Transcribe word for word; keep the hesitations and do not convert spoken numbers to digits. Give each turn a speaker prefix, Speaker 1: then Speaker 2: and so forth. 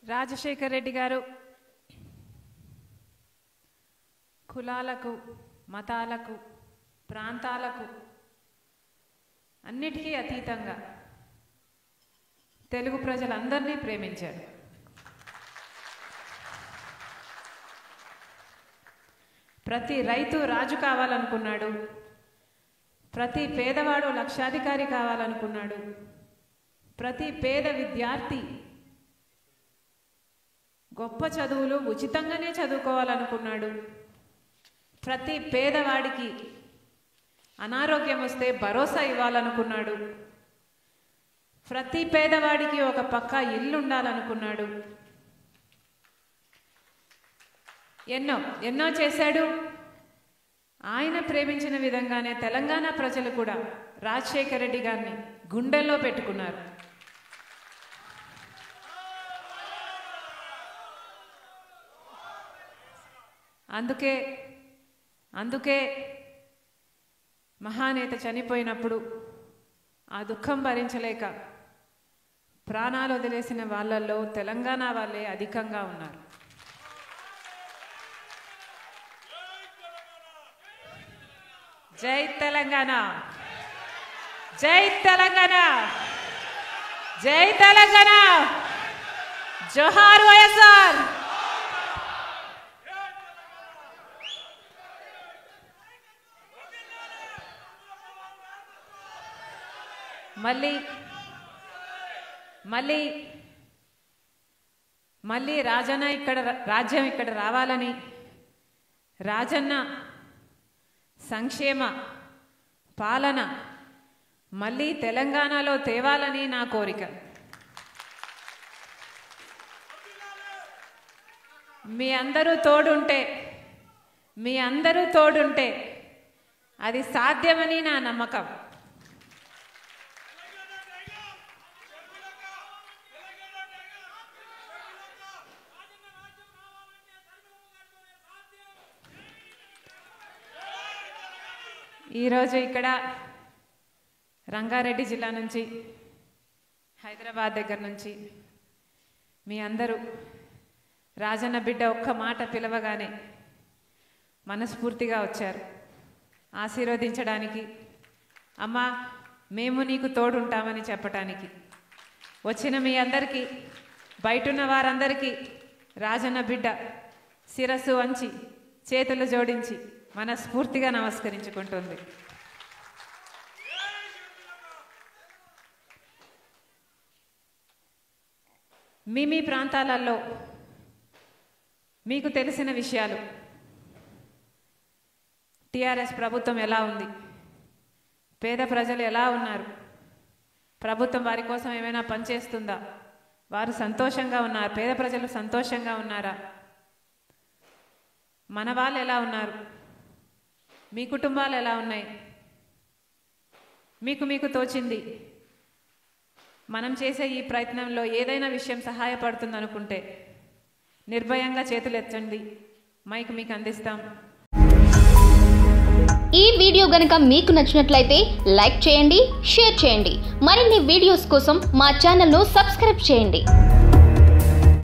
Speaker 1: రాజశేఖర్ రెడ్డి గారు కులాలకు మతాలకు ప్రాంతాలకు అన్నిటికీ అతీతంగా తెలుగు ప్రజలందరినీ ప్రేమించారు. ప్రతి రైతు రాజు కావాలనుకున్నాడు, ప్రతి పేదవాడు లక్షాధికారి కావాలనుకున్నాడు, ప్రతి పేద విద్యార్థి గొప్ప చదువులు ఉచితంగానే చదువుకోవాలనుకున్నాడు, ప్రతి పేదవాడికి అనారోగ్యం వస్తే భరోసా ఇవ్వాలనుకున్నాడు, ప్రతి పేదవాడికి ఒక పక్కా ఇల్లు ఉండాలనుకున్నాడు. ఎన్నో ఎన్నో చేశాడు. ఆయన ప్రేమించిన విధంగానే తెలంగాణ ప్రజలు కూడా రాజశేఖర్ రెడ్డి గారిని గుండెల్లో పెట్టుకున్నారు. అందుకే అందుకే మహానేత చనిపోయినప్పుడు ఆ దుఃఖం భరించలేక ప్రాణాలు వదిలేసిన వాళ్ళల్లో తెలంగాణ వాళ్ళే అధికంగా ఉన్నారు. జై తెలంగాణ, జై తెలంగాణ, జై తెలంగాణ, జోహార్ వైఎస్ఆర్. మళ్ళీ మళ్ళీ మళ్ళీ రాజన్న ఇక్కడ రాజ్యం ఇక్కడ రావాలని, రాజన్న సంక్షేమ పాలన మళ్ళీ తెలంగాణలో తేవాలని నా కోరిక. మీ అందరూ తోడుంటే మీ అందరూ తోడుంటే అది సాధ్యమని నా నమ్మకం. ఈరోజు ఇక్కడ రంగారెడ్డి జిల్లా నుంచి, హైదరాబాద్ దగ్గర నుంచి మీ అందరూ రాజన్న బిడ్డ ఒక్క మాట పిలవగానే మనస్ఫూర్తిగా వచ్చారు ఆశీర్వదించడానికి, అమ్మా మేము నీకు తోడుంటామని చెప్పటానికి. వచ్చిన మీ అందరికీ, బయటున్న వారందరికీ రాజన్న బిడ్డ శిరస్సు వంచి చేతులు జోడించి మనస్ఫూర్తిగా నమస్కరించుకుంటుంది. మీ మీ ప్రాంతాలలో మీకు తెలిసిన విషయాలు, టిఆర్ఎస్ ప్రభుత్వం ఎలా ఉంది, పేద ప్రజలు ఎలా ఉన్నారు, ప్రభుత్వం వారి కోసం ఏమైనా పనిచేస్తుందా, వారు సంతోషంగా ఉన్నారు, పేద ప్రజలు సంతోషంగా ఉన్నారా, మన వాళ్ళు ఎలా ఉన్నారు, మీ కుటుంబాలు ఎలా ఉన్నాయి, మీకు మీకు తోచింది మనం చేసే ఈ ప్రయత్నంలో ఏదైనా విషయం సహాయపడుతుంది అనుకుంటే నిర్భయంగా చేతులు ఎత్తండి, మైక్ మీకు అందిస్తాం.
Speaker 2: ఈ వీడియో గనుక మీకు నచ్చినట్లయితే లైక్ చేయండి, షేర్ చేయండి. మరిన్ని వీడియోస్ కోసం మా ఛానల్ను సబ్స్క్రైబ్ చేయండి.